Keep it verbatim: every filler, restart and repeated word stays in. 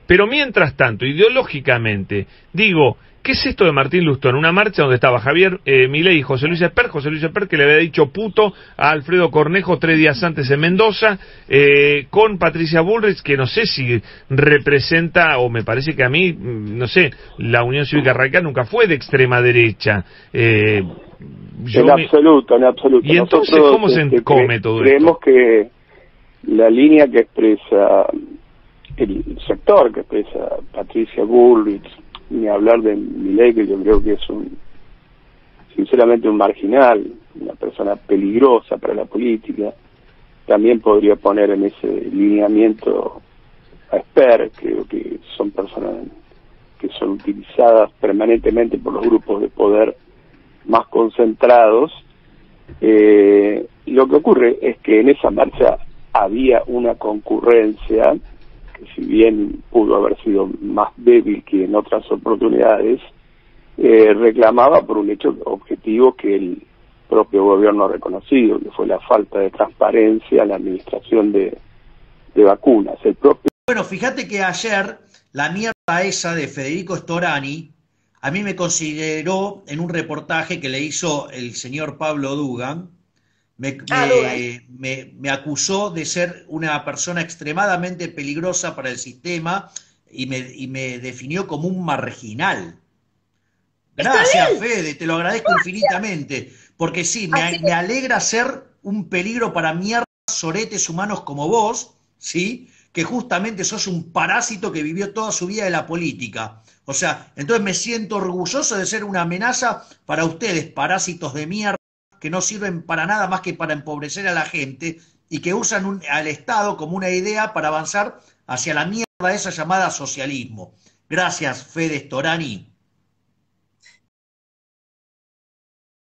Pero mientras tanto, ideológicamente, digo, ¿qué es esto de Martín Lustó? Una marcha donde estaba Javier eh, Milei y José Luis Espert, José Luis Espert que le había dicho puto a Alfredo Cornejo tres días antes en Mendoza, eh, con Patricia Bullrich, que no sé si representa, o me parece que a mí, no sé, la Unión Cívica Radical nunca fue de extrema derecha. Eh, yo en me... absoluto, en absoluto. ¿Y entonces Nosotros, cómo se este, come cre todo creemos esto? que la línea que expresa el sector, que expresa Patricia Bullrich, ni hablar de Milei, que yo creo que es un, sinceramente, un marginal, una persona peligrosa para la política, también podría poner en ese lineamiento a Esper. Creo que son personas que son utilizadas permanentemente por los grupos de poder más concentrados. Eh, lo que ocurre es que en esa marcha había una concurrencia que, si bien pudo haber sido más débil que en otras oportunidades, eh, reclamaba por un hecho objetivo que el propio gobierno ha reconocido, que fue la falta de transparencia en la administración de, de vacunas. El propio... Bueno, fíjate que ayer la mierda esa de Federico Storani a mí me consideró en un reportaje que le hizo el señor Pablo Dugan. Me, Ah, me, me, me acusó de ser una persona extremadamente peligrosa para el sistema y me, y me definió como un marginal. Gracias, Fede, te lo agradezco infinitamente, porque sí, me, me alegra ser un peligro para mierdas soretes humanos como vos, ¿sí? Que justamente sos un parásito que vivió toda su vida de la política. O sea, entonces me siento orgulloso de ser una amenaza para ustedes, parásitos de mierda, que no sirven para nada más que para empobrecer a la gente y que usan un, al Estado como una idea para avanzar hacia la mierda esa llamada socialismo. Gracias, Fede Storani.